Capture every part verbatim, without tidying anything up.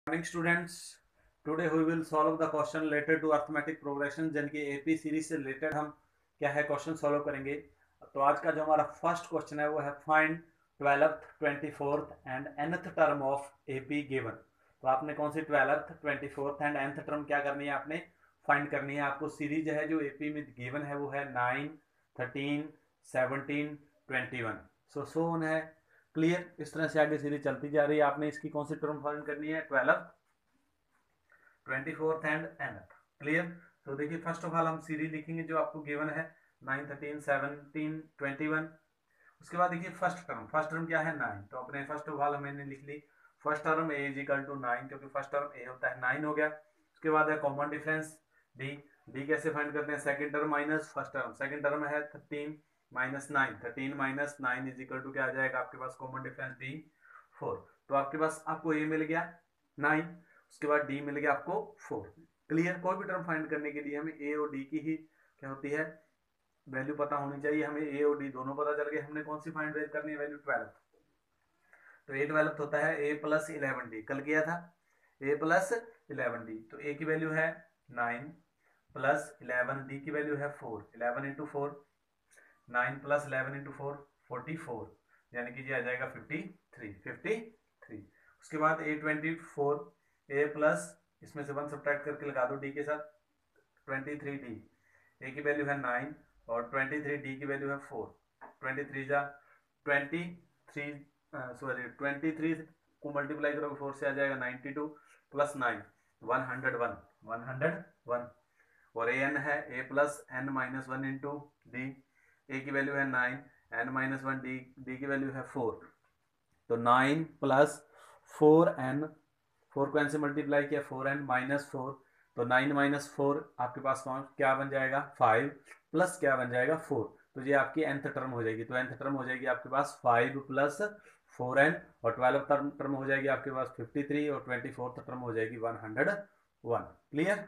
Morning students, today we will solve the question related to arithmetic progression यानी कि AP series से related हम क्या है क्वेश्चन सॉल्व करेंगे। तो आज का जो हमारा फर्स्ट क्वेश्चन है वो है find twelfth twenty fourth and nth term of AP given. तो आपने कौन सी twelfth twenty fourth and nth term क्या करनी है, आपने फाइंड करनी है। आपको सीरीज है जो एपी में गिवन है वो है nine thirteen seventeen twenty one. So so on है क्लियर। इस तरह से आगे सीरीज चलती जा रही है। आपने इसकी कौन सी टर्म फाइंड करनी है, twelve twenty fourth and nth. Clear. तो देखिए फर्स्ट ऑफ ऑल हम सीरीज लिखेंगे जो आपको गिवन है nine thirteen seventeen twenty one. उसके बाद देखिए फर्स्ट टर्म, फर्स्ट टर्म क्या है नाइन। तो अपने फर्स्ट ऑफ ऑल मैंने लिख ली first term A is equal to nine, क्योंकि फर्स्ट टर्म ए होता है नाइन हो गया। उसके बाद है कॉमन डिफरेंस डी। डी कैसे फाइंड करते हैं, second term minus first term. Second term है thirteen minus nine, thirteen minus nine is equal to क्या आ जाएगा आपके पास, कॉमन डिफरेंस डी फोर। तो आपके पास आपको ए मिल गया नाइन, उसके बाद डी मिल गया आपको फोर। क्लियर। कोई भी टर्म फाइंड करने के लिए हमें ए और डी की ही क्या होती है वैल्यू पता होनी चाहिए। हमें ए और डी दोनों पता चल गए। हमने कौन सी फाइंड करनी है, वैल्यू ट्वेल्व। तो ए ट्वेल्व होता है ए प्लस इलेवन डी, कल किया था ए प्लस इलेवन डी। तो ए की वैल्यू है नाइन प्लस इलेवन, डी की वैल्यू है four. Eleven into four, nine plus eleven into four forty four, यानी कि ये आ जाएगा फिफ्टी थ्री फिफ्टी थ्री। उसके बाद A twenty four, A plus इसमें से वन सब्ट्रैक्ट करके लगा दो डी के साथ, ट्वेंटी थ्री डी। ए की वैल्यू है नाइन और ट्वेंटी थ्री डी की वैल्यू है फोर। ट्वेंटी थ्री जा twenty three sorry twenty three को मल्टीप्लाई करोगे फोर से आ जाएगा ninety two plus nine one hundred one one hundred one. और ए एन है ए plus N minus one into D. ए की वैल्यू है nine, N minus one, D D की वैल्यू है फोर। तो nine plus four N, four को N से multiply किया, फोर एन माइनस फोर। तो नाइन माइनस फोर आपके पास कौन क्या बन जाएगा, फाइव प्लस क्या बन जाएगा फोर। तो ये आपकी एंथ टर्म हो जाएगी। तो एंथ टर्म हो जाएगी आपके पास फाइव प्लस फोर एन, और ट्वेल्व टर्म टर्म हो जाएगी आपके पास फिफ्टी थ्री, और ट्वेंटी फोर्थ टर्म हो जाएगी one hundred one. Clear.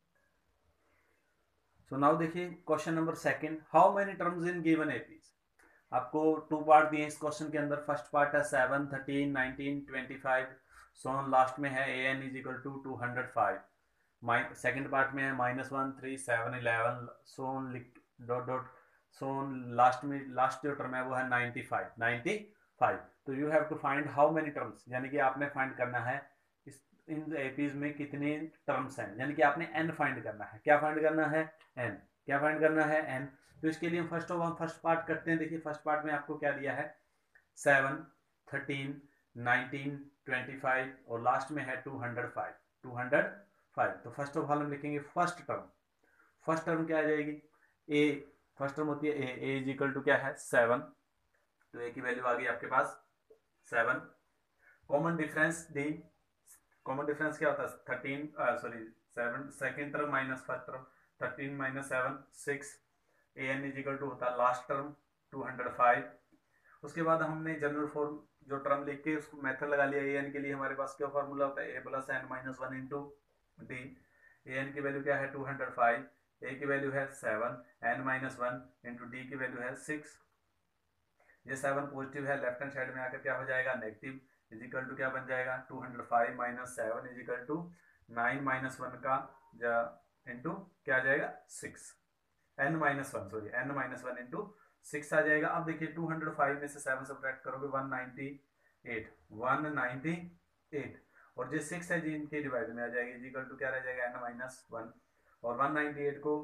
So now देखिए question number second, how many terms in given APs. आपको टू पार्ट दिए इस क्वेश्चन के अंदर। फर्स्ट पार्ट है seven thirteen nineteen twenty five, so on last में है A N is equal to two hundred five. Second part में है minus one three seven eleven, so on dot dot so on last में लास्ट जो term है वो है नाइन्टी फाइव नाइन्टी फाइव। तो you have to find how many terms, यानी कि आपने फाइंड करना है इस इन एपीज में कितने टर्म्स हैं, यानी कि आपने एन फाइंड करना है। क्या फाइंड करना है, एन। क्या फाइंड करना है, एन। तो इसके लिए first of all first part करते हैं। देखिए फर्स्ट पार्ट में आपको क्या दिया है, seven thirteen nineteen twenty five, और लास्ट में है two hundred five two hundred five. तो फर्स्ट ऑफ ऑल हम लिखेंगे फर्स्ट टर्म। फर्स्ट टर्म क्या आ जाएगी, ए। फर्स्ट टर्म होती है a, a is equal to क्या है सेवन। तो ए की वैल्यू आ गई आपके पास seven. Common difference d. Common difference क्या होता है, thirteen sorry seven, second term minus first term, thirteen minus seven six. A N is equal to होता है last term two hundred five. उसके बाद हमने जनरल फॉर्म जो टर्म लिख के उसको मेथड लगा लिया। ए एन के लिए हमारे पास क्या फॉर्मूला होता है, ए plus N minus one into D. A n की वैल्यू क्या है टू हंड्रेड फाइव, ए की वैल्यू है seven, n minus one into d की वैल्यू है सिक्स। ये सेवन पॉजिटिव है, लेफ्ट हैंड साइड में आकर क्या हो जाएगा नेगेटिव, इज इक्वल टू क्या बन जाएगा two hundred five minus seven is equal to nine minus one का इंटू क्या आ जाएगा six, n minus one sorry n minus one into six आ जाएगा। अब देखिए टू हंड्रेड फाइव में से सेवन सब्ट्रैक्ट करोगे one ninety eight one ninety eight, और जो सिक्स है जी इनके डिवाइड में आ जाएगी, इज इक्वल टू क्या रह जाएगा एन माइनस वन। और वन नाइन्टी एट को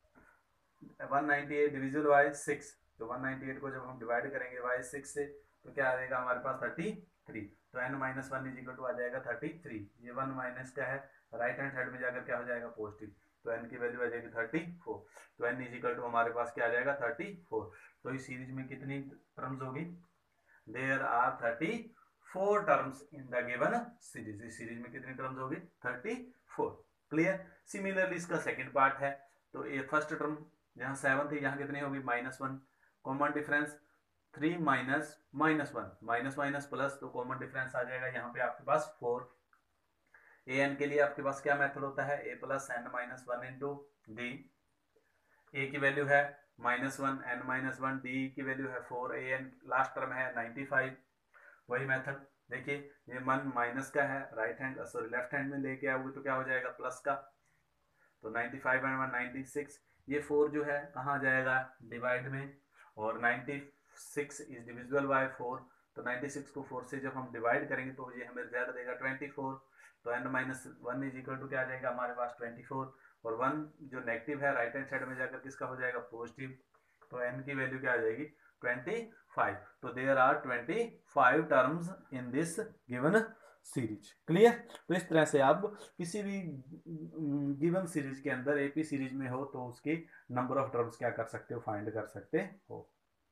one ninety eight divisible by six, तो वन नाइन्टी एट को जब हम डिवाइड करेंगे बाय सिक्स से तो क्या आ जाएगा हमारे पास थर्टी थ्री। तो n minus one is equal to आ जाएगा थर्टी थ्री। ये वन माइनस क्या है, राइट हैंड साइड में जाकर क्या हो जाएगा पॉजिटिव, तो एन की वैल्यू आ जाएगी थर्टी फोर। तो एन इज इक्वल टू हमारे पास क्या आ जाएगा थर्टी फोर। तो इस सीरीज में कितनी टर्म्स होगी, there are thirty four terms in the given series. इस सीरीज में कितनी टर्म्स होगी, थर्टी फोर। क्लियर। सिमिलरली इसका सेकंड पार्ट है। तो ये फर्स्ट टर्म जहां सेवन थी यहाँ कितनी होगी minus one, common difference three minus minus one, minus minus plus, तो कॉमन डिफरेंस आ जाएगा यहाँ पे आपके पास फोर। ए एन के लिए आपके पास क्या मेथड होता है, ए plus N minus one into D. ए की वैल्यू है minus one, n minus one, d की वैल्यू है four, a n last term है नाइन्टी फाइव। वही मेथड देखिए ये वन माइनस का है, right hand sorry left hand में लेके आओगे तो क्या हो जाएगा प्लस का, तो ninety five and one ninety six, ये फोर जो है कहाँ जाएगा डिवाइड में, और ninety six is divisible by four, तो नाइन्टी सिक्स को फोर से जब हम डिवाइड करेंगे तो ये हमें रिजल्ट देगा ट्वेंटी फोर, तो n minus one is equal to क्या आ जाएगा हमारे पास ट्वेंटी फोर, और वन जो नेगेटिव है राइट हैंड साइड में जाकर किसका हो जाएगा पॉजिटिव, तो एन की वैल्यू क्या आ जाएगी ट्वेंटी फाइव, तो there are twenty five terms in this given series. Clear, तो इस तरह से आप किसी भी गिवन सीरीज के अंदर एपी सीरीज में हो तो उसकी नंबर ऑफ टर्म्स क्या कर सकते हो फाइंड कर सकते हो।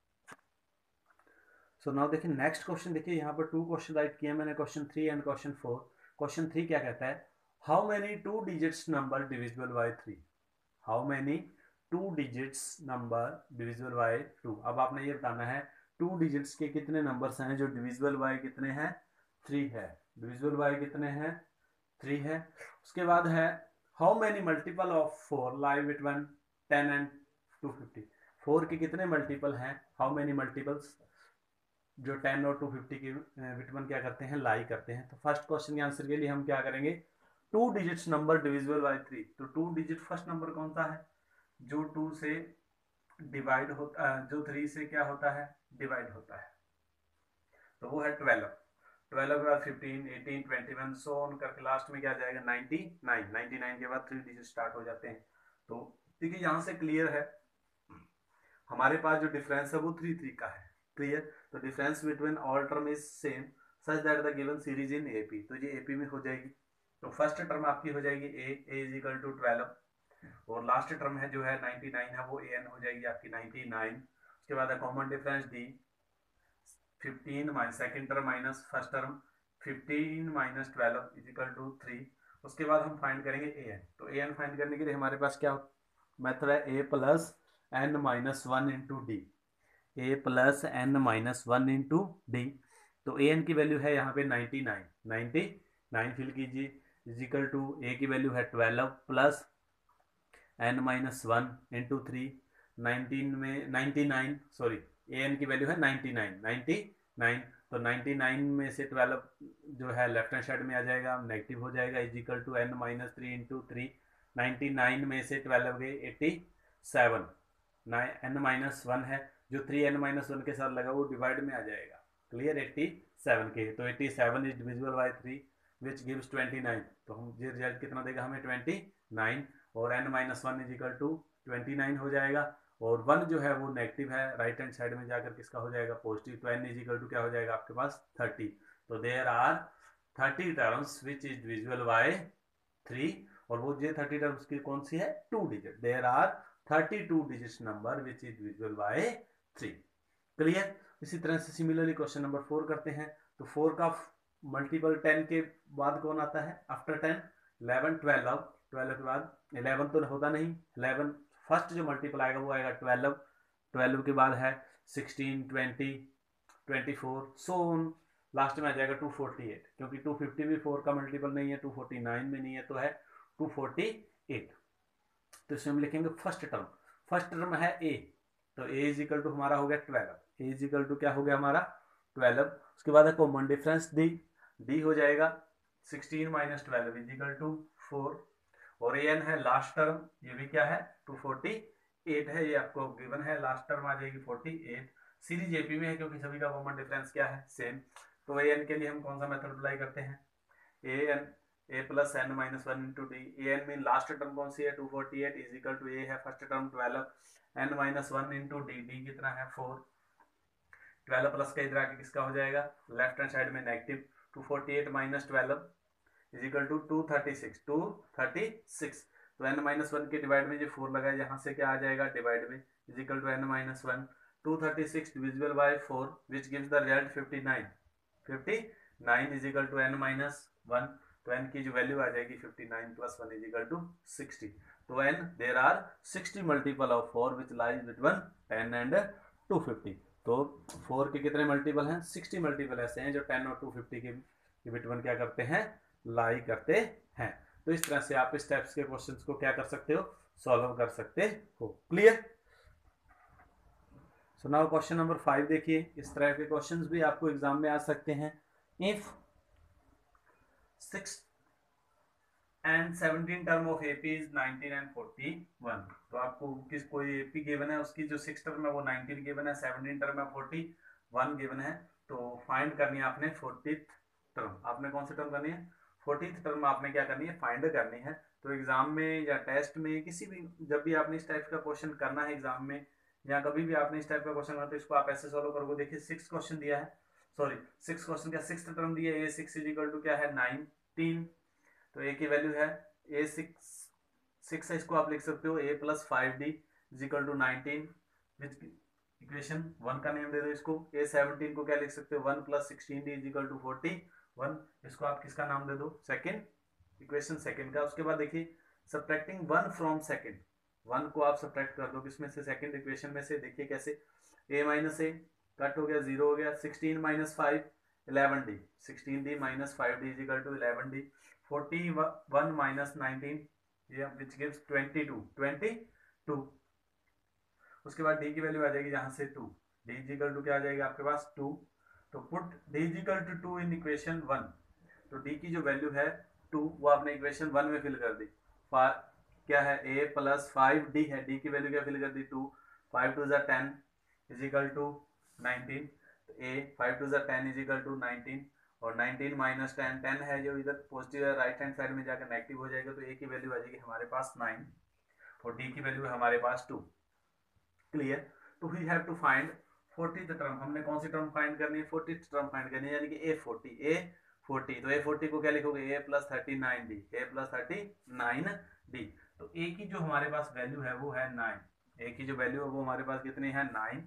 सो नाउ देखिए नेक्स्ट क्वेश्चन, देखिए यहाँ पर टू क्वेश्चन राइट किए मैंने, question three and question four. Question three क्या कहता है, how many two digits number divisible by three, how many two digits number divisible by two. अब आपने ये बताना है टू डिजिट्स के कितने नंबर्स हैं जो डिविजिबल बाय कितने हैं थ्री है, डिविजिबल बाय कितने हैं थ्री है। उसके बाद है how many multiple of four lie between ten and two fifty, four के कितने मल्टीपल हैं, हाउ मेनी मल्टीपल्स जो टेन और टू फिफ्टी के बिटवीन क्या करते हैं लाई करते हैं। तो फर्स्ट क्वेश्चन के आंसर के लिए हम क्या करेंगे, two digits number divisible by three, तो टू डिजिट फर्स्ट नंबर कौन सा है जो टू से डिवाइड होता है, जो थ्री से क्या होता है डिवाइड होता है, तो वो है ट्वेल्व, ट्वेल्व के बाद fifteen eighteen twenty one so on करके लास्ट में क्या जाएगा नाइन्टी नाइन, नाइन्टी नाइन के बाद थ्री डिजिट स्टार्ट हो जाते हैं। तो देखिए यहाँ से क्लियर है हमारे पास जो डिफरेंस है वो थ्री थ्री का है। क्लियर, तो difference between all term is same such that the given series in AP, तो ये एपी में हो जाएगी। तो फर्स्ट टर्म आपकी हो जाएगी a a is equal to twelve, और लास्ट टर्म है जो है नाइन्टी नाइन है वो ए एन हो जाएगी आपकी नाइन्टी नाइन। उसके बाद common difference d fifteen minus second term minus first term fifteen minus twelve is equal to three. उसके बाद हम फाइंड करेंगे ए एन, तो ए एन फाइंड करने के लिए हमारे पास क्या मेथड है ए plus N minus one into D, a plus N minus one into d. तो ए एन की वैल्यू है यहाँ पे ninety nine, ninety nine fill कीजिए इज इक्वल टू ए की वैल्यू है twelve plus N minus one into three, nineteen में ninety nine sorry a n की वैल्यू है नाइन्टी नाइन, नाइन्टी नाइन, तो नाइन्टी नाइन में से ट्वेल्व जो है लेफ्ट हैंड साइड में आ जाएगा नेगेटिव हो जाएगा is equal to n minus three into three, ninety nine में से ट्वेल्व गए eighty seven, n minus one है जो थ्री एन माइनस वन के साथ लगा वो डिवाइड में आ जाएगा। क्लियर, एट्टी सेवन के, तो eighty seven is divisible by three which gives twenty nine, तो हम ये रिजल्ट कितना देगा हमें ट्वेंटी नाइन, और n minus one is equal to twenty nine हो जाएगा, और वन जो है वो नेगेटिव है राइट हैंड साइड में जाकर किसका हो जाएगा पॉजिटिव, तो n इज इक्वल टू क्या हो जाएगा आपके पास थर्टी, तो there are thirty terms which is divisible by three, और वो ये थर्टी टर्म्स की कौन सी है two digit, there are thirty two digit number which is divisible by three. Clear, इसी तरह से सिमिलरली क्वेश्चन नंबर फोर करते हैं, तो फोर का मल्टीपल टेन के बाद कौन आता है after ten, eleven twelve, twelve के बाद इलेवन तो होता नहीं, इलेवन फर्स्ट जो मल्टीपल आएगा वो आएगा ट्वेल्व, ट्वेल्व के बाद है sixteen twenty twenty four so on, last में आ जाएगा टू फोर्टी एट, क्योंकि टू फिफ्टी भी फोर का मल्टीपल नहीं है, टू फोर्टी नाइन में नहीं है, तो है टू फोर्टी एट। तो इसमें हम लिखेंगे फर्स्ट टर्म, फर्स्ट टर्म है ए, तो ए इज इक्वल टू हमारा हो गया twelve, a is equal to क्या हो गया हमारा ट्वेल्व। उसके बाद है कॉमन डिफरेंस डी, डी हो जाएगा sixteen minus twelve is equal to four, और ए एन है लास्ट टर्म, ये भी क्या है टू फोर्टी एट है, ये आपको गिवन है, लास्ट टर्म आ जाएगी फोर्टी एट, सीरीज एपी में है क्योंकि सभी का कॉमन डिफरेंस क्या है सेम। तो ए एन के लिए हम कौन सा मेथड अप्लाई करते हैं, a n a plus N minus one into D, a n में लास्ट टर्म कौन सी है two forty eight is equal to a है first term twelve, n minus one into d, d कितना है four, twelve plus का इधर आके किसका हो जाएगा लेफ्ट हैंड साइड में negative, two forty eight minus twelve is equal to two thirty six, two thirty six, तो n माइनस वन के डिवाइड में जो फोर लगा है यहाँ से क्या आ जाएगा डिवाइड में is equal to n minus one, two thirty six divisible by four which gives the result fifty nine, fifty nine is equal to n minus one, तो n की जो वैल्यू आ जाएगी fifty nine plus one is equal to sixty, तो n there are sixty multiple of four which lies between ten and two fifty, तो four के कितने multiple हैं सिक्सटी मल्टीपल ऐसे हैं जो टेन और टू फिफ्टी के बिटवीन क्या करते हैं लाई करते हैं। तो इस तरह से आप इस टाइप्स के क्वेश्चंस को क्या कर सकते हो सॉल्व कर सकते हो। Clear, so now question number five देखिए, इस तरह के क्वेश्चंस भी आपको एग्जाम में आ सकते हैं। If six and seventeen term of AP is nineteen and forty one. तो आपको किस कोई एपी गिवन है, उसकी जो सिक्स टर्म है वो नाइनटीन गिवन है, सेवनटीन टर्म है फोर्टी वन गिवन है। तो फाइंड करनी है आपने फोर्टीथ टर्म। आपने कौन सी टर्म करनी है, फोर्टीथ टर्म आपने क्या करनी है, फाइंड करनी है। तो एग्जाम में या टेस्ट में किसी भी, जब भी आपने इस टाइप का क्वेश्चन करना है एग्जाम में, या कभी भी आपने इस टाइप का क्वेश्चन करना, तो इसको आप ऐसे सॉल्व करोगे। देखिए सिक्स क्वेश्चन दिया है, सॉरी सिक्स क्वेश्चन का सिक्स टर्म दिया है, a six is equal to क्या है, नाइनटीन। तो ए की वैल्यू है ए सिक्स सिक्स है, इसको आप लिख सकते हो a plus five d is equal to nineteen. Equation one का नेम दे दो इसको। ए सेवनटीन को क्या लिख सकते हो, one plus sixteen d is equal to forty one. इसको आप किसका नाम दे दो, सेकेंड, इक्वेशन सेकेंड का। उसके बाद देखिए subtracting one from second, one को आप सब्ट्रैक्ट कर दो किसमें से, सेकेंड इक्वेशन में से। देखिए कैसे, ए माइनस ए कट हो गया, जीरो हो गया, sixteen minus five eleven d, sixteen d minus five d is equal to eleven d. Forty one minus nineteen which gives twenty two, twenty two. उसके बाद डी की वैल्यू आ जाएगी जहां से two, d is equal to क्या आ जाएगा आपके पास, टू। तो put d is equal to two in equation one. तो डी की जो वैल्यू है टू, वो आपने इक्वेशन वन में फिल कर दी। फार क्या है, ए प्लस फाइव डी है, डी की वैल्यू क्या फिल कर दी, two. Five twos are ten is equal to nineteen. तो a five twos are ten is equal to nineteen, और नाइनटीन माइनस टेन, टेन है जो इधर पॉजिटिव है, राइट हैंड साइड में जाकर नेगेटिव हो जाएगा। तो ए की वैल्यू आ जाएगी हमारे पास नाइन, और डी की वैल्यू है हमारे पास टू। क्लियर। तो we have to find fortieth term. हमने कौन सी टर्म फाइंड करनी है, फोर्टीथ टर्म फाइंड करनी है, यानी कि ए फोर्टी, ए फोर्टी। तो ए फोर्टी को क्या लिखोगे, a plus thirty nine d, a plus thirty nine d. तो ए की जो हमारे पास वैल्यू है वो है नाइन, ए की जो वैल्यू है वो हमारे पास कितनी है, नाइन।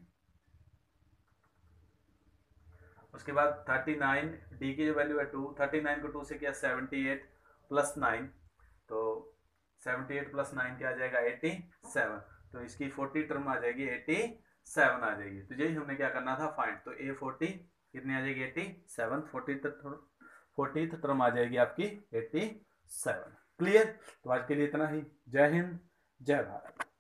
उसके बाद थर्टी नाइन, डी की जो वैल्यू है टू, थर्टी नाइन को टू से क्या, सेवेंटी एट प्लस नाइन, तो सेवेंटी एट प्लस नाइन क्या आ जाएगा, एटी सेवन। तो इसकी फोर्टी टर्म आ जाएगी एटी सेवन आ जाएगी। तो यही हमने क्या करना था, फाइंड। तो ए फोर्टी कितनी आ जाएगी, eighty seven. Forty forty term आ जाएगी आपकी एटी सेवन। क्लियर। तो आज के लिए इतना ही। जय हिंद, जय भारत।